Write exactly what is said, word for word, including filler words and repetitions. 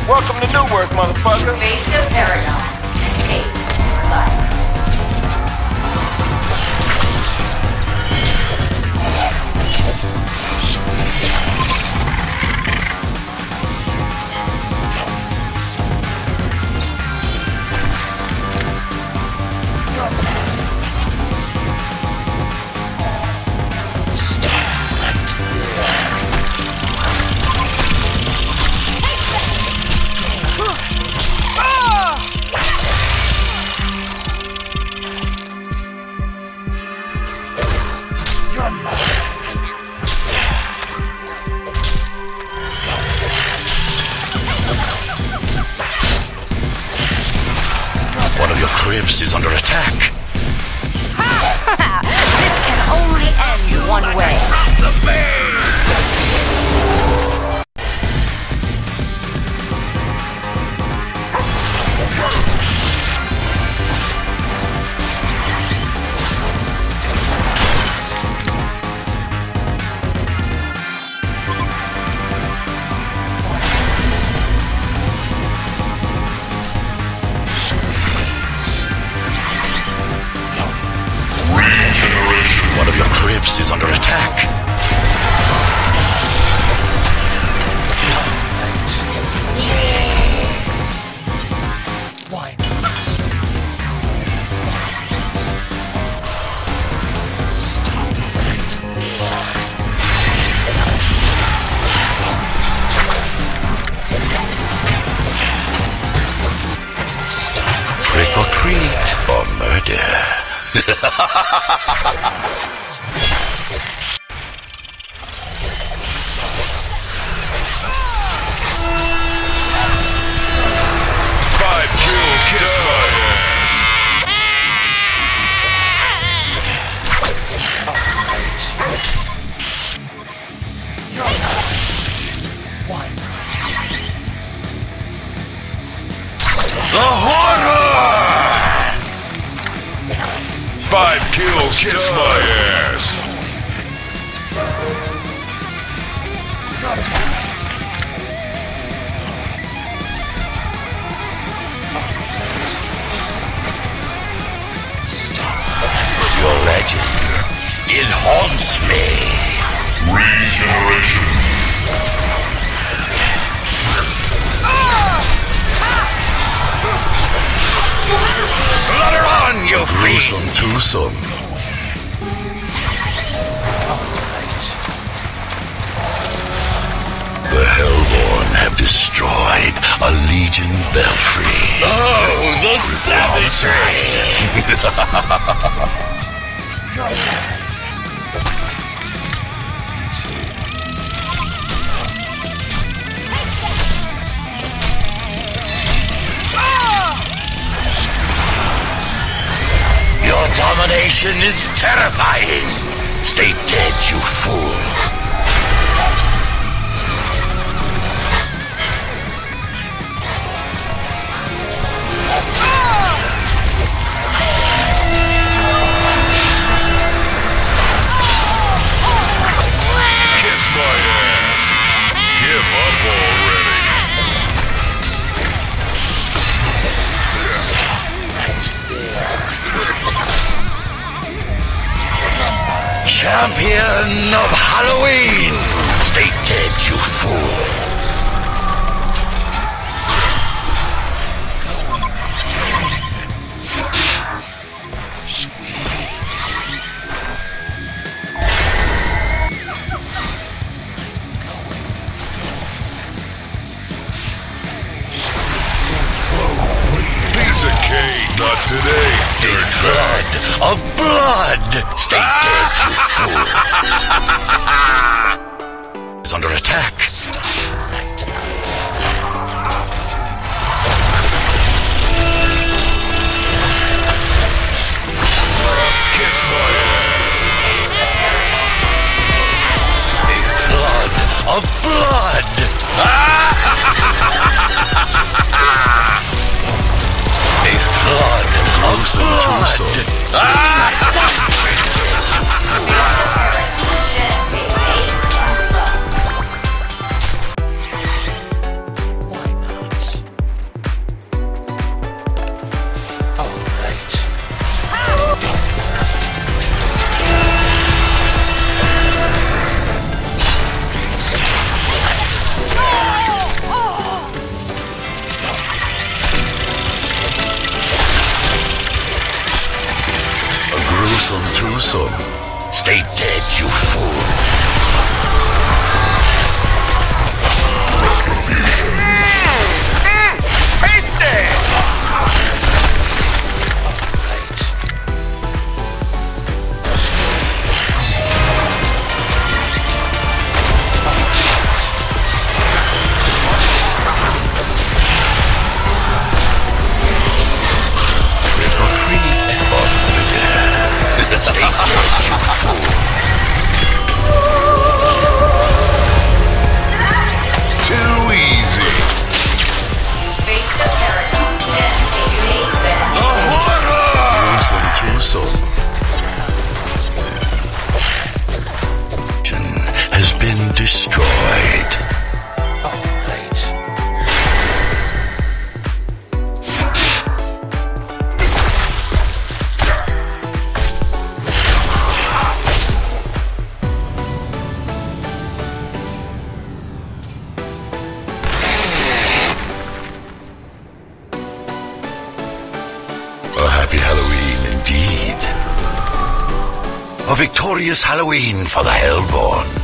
Welcome to Newerth, motherfucker. Face the paragon. Take life. One of your cribs is under attack. This can only end one way. One of your cribs is under attack. Why not? Stop right there. Trick or treat or murder. Five kills, kiss my ass. Why not? The horror! Five kills, kiss my ass. Your legend, it haunts me. Regeneration. Slaughter on, you fiend! Twosome. The Hellborn have destroyed a Legion belfry. Oh, the savagery! Your domination is terrifying. Stay dead, you fool. Kiss my ass. Give up already. Champion of Halloween! Stay dead, you fool! Piece of cake, not today. Big blood of blood! Stay dead, you fool! Is under attack. Kiss my ass. Blood of blood! A flood of blood! Why not? Gruesome too soon. Stay dead, you fool. He's dead! Stay dead, you fool. Too easy. Face the paragon. ten eighty-eight back. Gruesome too soon. Has been destroyed. Alright. A happy Halloween indeed. A victorious Halloween for the Hellborn.